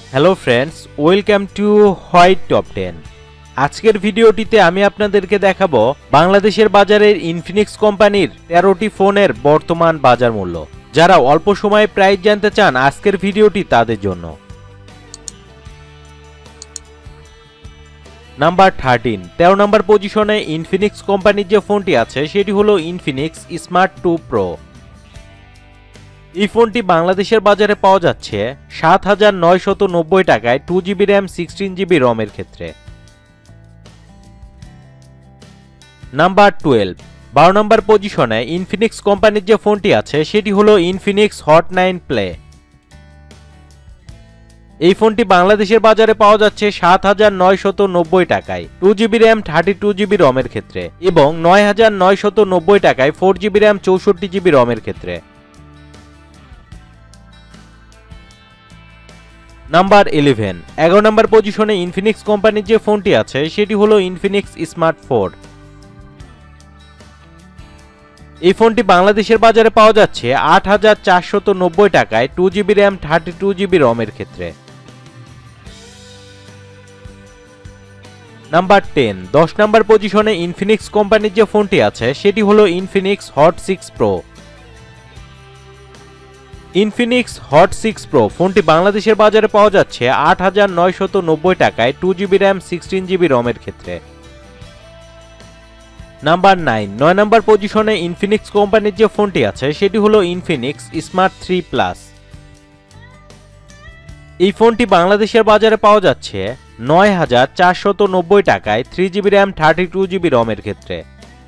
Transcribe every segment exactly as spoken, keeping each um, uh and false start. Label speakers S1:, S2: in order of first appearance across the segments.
S1: Hello friends, welcome to White Top Ten. আজকের ভিডিওটিতে আমি আপনাদেরকে দেখাবো বাংলাদেশের বাজারের ইনফিনিক্স কোম্পানির তেরোটি ফোনের বর্তমান বাজার মূল্য। যারা অল্প সময়ে প্রাইস জানতে চান, আজকের ভিডিওটি তাদের জন্য। নাম্বার থার্টিন, তেরো নম্বর পজিশনে ইনফিনিক্স কোম্পানির যে ফোনটি আছে সেটি হলো ইনফিনিক্স স্মার্ট টু প্রো। এই ফোনটি বাংলাদেশের বাজারে পাওয়া যাচ্ছে সাত হাজার নয়শত নব্বই টাকায় two GB RAM sixteen GB রমের ক্ষেত্রে। নাম্বার টুয়েলভ, বারো নম্বর পজিশনে ইনফিনিক্স কোম্পানির যে ফোনটি আছে সেটি হলো ইনফিনিক্স হট নাইন প্লে। এই ফোনটি বাংলাদেশের বাজারে পাওয়া যাচ্ছে সাত হাজার নয়শত নব্বই টাকায় two GB RAM thirty two GB রমের ক্ষেত্রে এবং নয় হাজার নয়শত নব্বই টাকায় ফোর জিবি র্যাম চৌষট্টি জিবি রমের ক্ষেত্রে। নাম্বার ইলেভেন, এগারো নম্বর পজিশনে ইনফিনিক্স কোম্পানির যে ফোনটি আছে সেটি হলো ইনফিনিক্স স্মার্ট ফোর। এই ফোনটি বাংলাদেশের বাজারে পাওয়া যাচ্ছে আট হাজার চারশত নব্বই টাকায় two GB RAM thirty two GB রমের ক্ষেত্রে। নাম্বার টেন, দশ নম্বর পজিশনে ইনফিনিক্স কোম্পানির যে ফোনটি আছে সেটি হলো Infinix Hot six Pro. Infinix Hot six Pro ফোনটি বাংলাদেশের বাজারে পাওয়া যাচ্ছে আট হাজার নয়শত নব্বই টাকায় two GB RAM sixteen GB রমের ক্ষেত্রে। নাম্বার নাইন, নয় নম্বর পজিশনে ইনফিনিক্স কোম্পানির যে ফোনটি আছে সেটি হলো ইনফিনিক্স স্মার্ট থ্রি প্লাস। এই ফোনটি বাংলাদেশের বাজারে পাওয়া যাচ্ছে নয় হাজার চারশত নব্বই টাকায় three GB RAM thirty two GB রমের ক্ষেত্রে।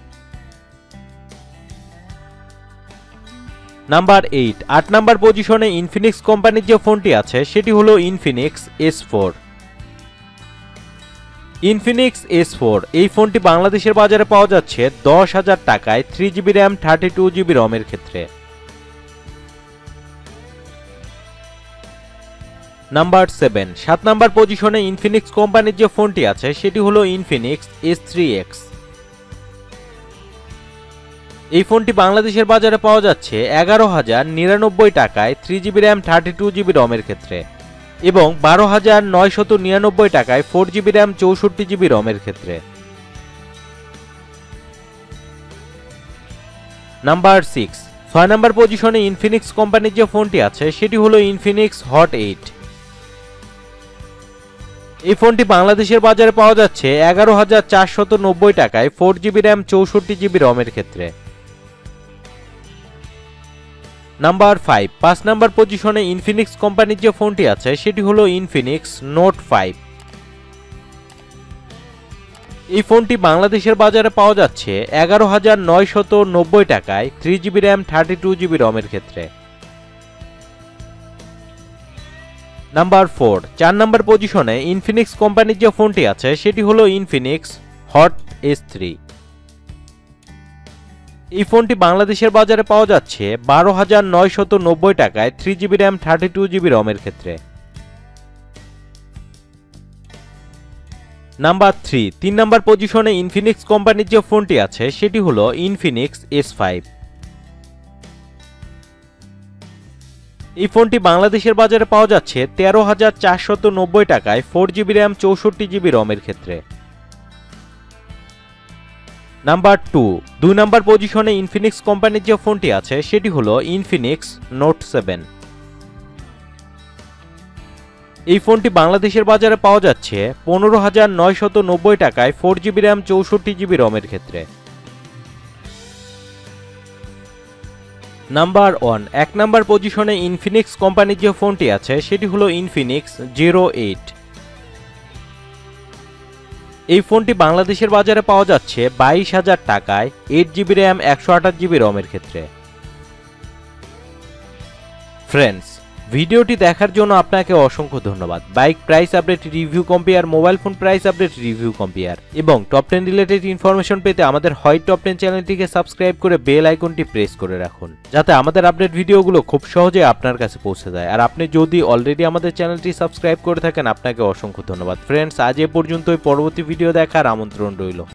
S1: নাম্বার এইট, আট নম্বর পজিশনে ইনফিনিক্স কোম্পানির যে ফোনটি আছে সেটি হলো Infinix S four. Infinix S four এই ফোনটি বাংলাদেশের বাজারে পাওয়া যাচ্ছে দশ হাজার টাকায় three GB RAM thirty two GB রমের ক্ষেত্রে। নাম্বার সেভেন, সাত নম্বর পজিশনে ইনফিনিক্স কোম্পানির যে ফোনটি আছে সেটি হলো ইনফিনিক্স এস থ্রি এক্স। এই ফোনটি বাংলাদেশের বাজারে পাওয়া যাচ্ছে এগারো হাজার নিরানব্বই টাকায় three GB RAM thirty two GB রমের ক্ষেত্রে এবং বারো হাজার নয়শত নিরানব্বই টাকায় ফোর জিবি র্যাম চৌষট্টি জিবি রমের ক্ষেত্রে। নাম্বার সিক্স, ছয় নম্বর পজিশনে ইনফিনিক্স কোম্পানির যে ফোনটি আছে সেটি হলো ইনফিনিক্স হট এইট। এই ফোনটি বাংলাদেশের বাজারে পাওয়া যাচ্ছে এগারো হাজার চারশত নব্বই টাকায় ফোর জিবি র্যাম চৌষট্টি জিবি রমের ক্ষেত্রে। নাম্বার ফাইভ, পাঁচ নম্বর পজিশনে ইনফিনিক্স কোম্পানির যে ফোনটি আছে সেটি হলো ইনফিনিক্স নোট ফাইভ। এই ফোনটি বাংলাদেশের বাজারে পাওয়া যাচ্ছে এগারো হাজার নয়শত নব্বই টাকায় three GB RAM thirty two GB রমের ক্ষেত্রে। নাম্বার ফোর, চার নম্বর পজিশনে ইনফিনিক্স কোম্পানির যে ফোনটি আছে সেটি হলো ইনফিনিক্স হট এস থ্রি। এই ফোনটি বাংলাদেশের বাজারে পাওয়া যাচ্ছে বারো হাজার নয়শত নব্বই টাকায় three GB RAM thirty two GB রমের ক্ষেত্রে। নাম্বার থ্রি, তিন নম্বর পজিশনে ইনফিনিক্স কোম্পানির যে ফোনটি আছে সেটি হলো ইনফিনিক্স এস ফাইভ। এই ফোনটি বাংলাদেশের বাজারে পাওয়া যাচ্ছে তেরো হাজার চারশত নব্বই টাকায় ফোর জিবি র্যাম চৌষট্টি জিবি রমের ক্ষেত্রে। নাম্বার টু, দুই নম্বর পজিশনে ইনফিনিক্স কোম্পানির যে ফোনটি আছে সেটি হলো ইনফিনিক্স নোট সেভেন। এই ফোনটি বাংলাদেশের বাজারে পাওয়া যাচ্ছে পনেরো হাজার নয়শত নব্বই টাকায় ফোর জিবি র্যাম চৌষট্টি জিবি রমের ক্ষেত্রে। নাম্বার ওয়ান, এক নম্বর পজিশনে ইনফিনিক্স কোম্পানির যে ফোনটি আছে সেটি হলো ইনফিনিক্স জিরো এইট। এই ফোনটি বাংলাদেশের বাজারে পাওয়া যাচ্ছে বাইশ হাজার টাকায় এইট জিবি র্যাম একশো আঠাশ জিবি রমের ক্ষেত্রে। ফ্রেন্ডস, ভিডিওটি দেখার জন্য আপনাকে অসংখ্য ধন্যবাদ। Bike price update, review compare, mobile phone price update, review compare এবং টপ টেন রিলেটেড ইনফরমেশন পেতে আমাদের হোয়াইট টপ টেন চ্যানেলটিকে সাবস্ক্রাইব করে বেল আইকনটি প্রেস করে রাখুন, যাতে আমাদের আপডেট ভিডিওগুলো খুব সহজে আপনার কাছে পৌঁছে যায়। আর আপনি যদি অলরেডি আমাদের চ্যানেলটি সাবস্ক্রাইব করে থাকেন, আপনাকে অসংখ্য ধন্যবাদ। ফ্রেন্ডস, আজ এ পর্যন্তই। পরবর্তী ভিডিও দেখার আমন্ত্রণ রইল।